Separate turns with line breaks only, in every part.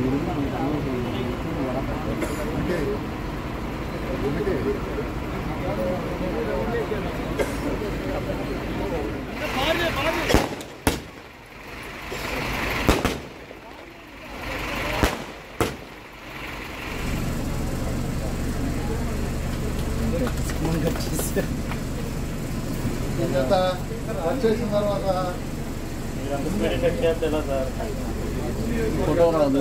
వచ్చేసిన తర్వాత ఫోటో రాదు.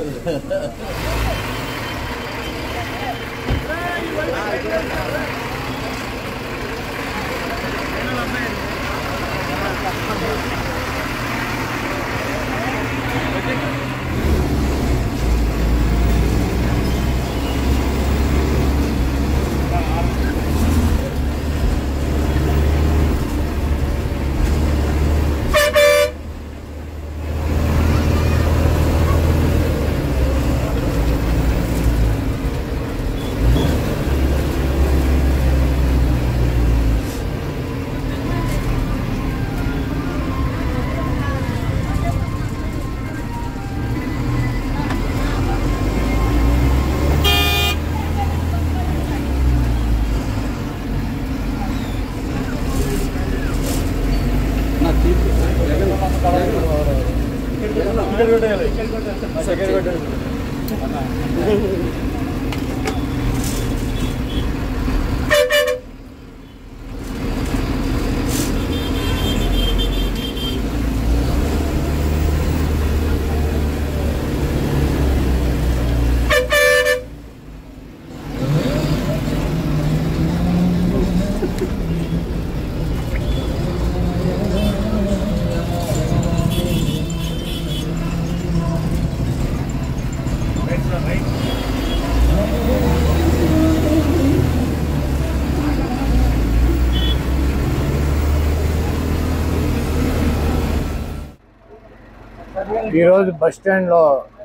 ఈరోజు బస్ స్టాండ్లో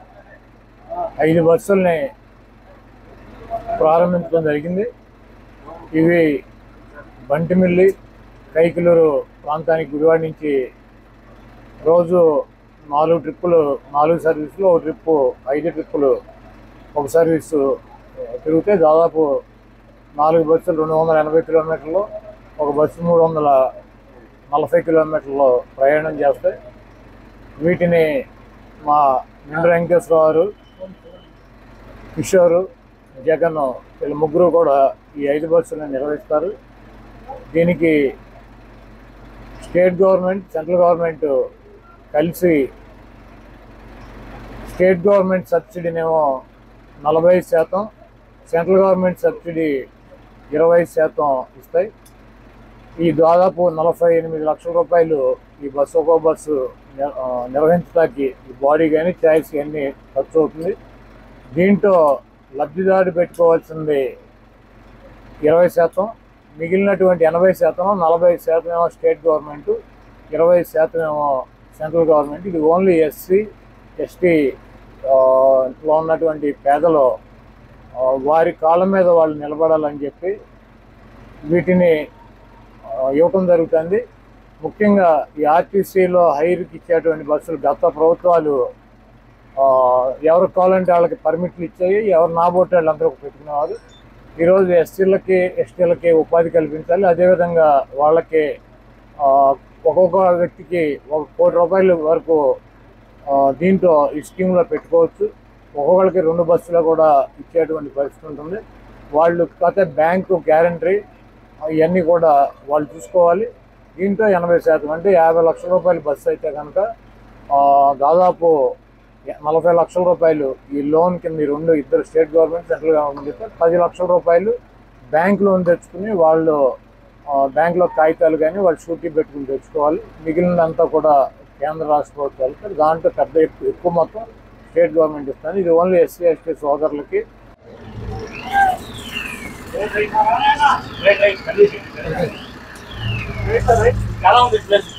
5 బస్సుల్ని ప్రారంభించడం జరిగింది. ఇవి బంటిమిల్లి కైకిలూరు ప్రాంతానికి గుడివాడ నుంచి రోజు 4 ట్రిప్పులు, 4 సర్వీసులు, ఒక ట్రిప్పు 5 ట్రిప్పులు ఒక సర్వీసు తిరిగితే దాదాపు 4 బస్సులు 280 కిలోమీటర్లు, ఒక బస్సు 340 కిలోమీటర్లు ప్రయాణం చేస్తాయి. వీటిని మా నిండు వెంకటేశ్వరరావు గారు, కిషోరు, జగన్ వీళ్ళ ముగ్గురు కూడా ఈ 5 బస్సులను నిర్వహిస్తారు. దీనికి స్టేట్ గవర్నమెంట్, సెంట్రల్ గవర్నమెంట్ కలిసి స్టేట్ గవర్నమెంట్ సబ్సిడీనేమో 45%, సెంట్రల్ గవర్నమెంట్ సబ్సిడీ 20% ఇస్తాయి. ఈ దాదాపు 48 లక్షల రూపాయలు ఈ బస్సు, ఒక్కో బస్సు నిర్వహించడానికి ఈ బాడీ కానీ ఛాయిస్ కానీ ఖర్చు అవుతుంది. దీంట్లో లబ్ధిదారు పెట్టుకోవాల్సింది 20%, మిగిలినటువంటి 80%, 40% ఏమో స్టేట్ గవర్నమెంట్, 20% ఏమో సెంట్రల్ గవర్నమెంట్. ఇది ఓన్లీ ఎస్సీ ఎస్టీలో ఉన్నటువంటి పేదలు వారి కాళ్ళ మీద వాళ్ళు నిలబడాలని చెప్పి వీటిని ఇవ్వటం జరుగుతుంది. ముఖ్యంగా ఈ ఆర్టీసీలో హైర్కి ఇచ్చేటువంటి బస్సులు గత ప్రభుత్వాలు ఎవరికి కావాలంటే వాళ్ళకి పర్మిట్లు ఇచ్చాయి, ఎవరు నాబోటి వాళ్ళు అందరూ పెట్టుకునేవారు. ఈరోజు ఎస్సీలకి ఎస్టీలకి ఉపాధి కల్పించాలి. అదేవిధంగా వాళ్ళకి ఒక్కొక్క వ్యక్తికి 1 కోటి రూపాయల వరకు దీంట్లో ఈ స్కీమ్లో పెట్టుకోవచ్చు. ఒక్కొక్కరికి 2 బస్సులు కూడా ఇచ్చేటువంటి పరిస్థితి ఉంటుంది. వాళ్ళు కాకపోతే బ్యాంకు గ్యారంటీ ఇవన్నీ కూడా వాళ్ళు చూసుకోవాలి. దీంట్లో 80%, అంటే 50 లక్షల రూపాయలు బస్సు అయితే కనుక దాదాపు 40 లక్షల రూపాయలు ఈ లోన్ కింద ఇద్దరు స్టేట్ గవర్నమెంట్, సెంట్రల్ గవర్నమెంట్ ఇస్తే 10 లక్షల రూపాయలు బ్యాంక్ లోన్ తెచ్చుకుని వాళ్ళు బ్యాంకులో కాగితాలు కానీ వాళ్ళు షూరిటీ పెట్టుకుని తెచ్చుకోవాలి. మిగిలినంతా కూడా కేంద్ర రాష్ట్ర ప్రభుత్వాలు. దాంట్లో ఎక్కువ మొత్తం స్టేట్ గవర్నమెంట్ ఇస్తుంది. ఇది ఓన్లీ ఎస్సీ ఎస్టీ సోదరులకి.
ఎలా ఉంది ప్లేస్?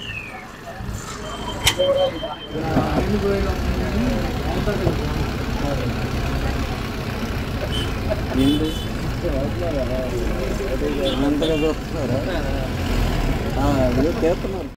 చేస్తున్నారు.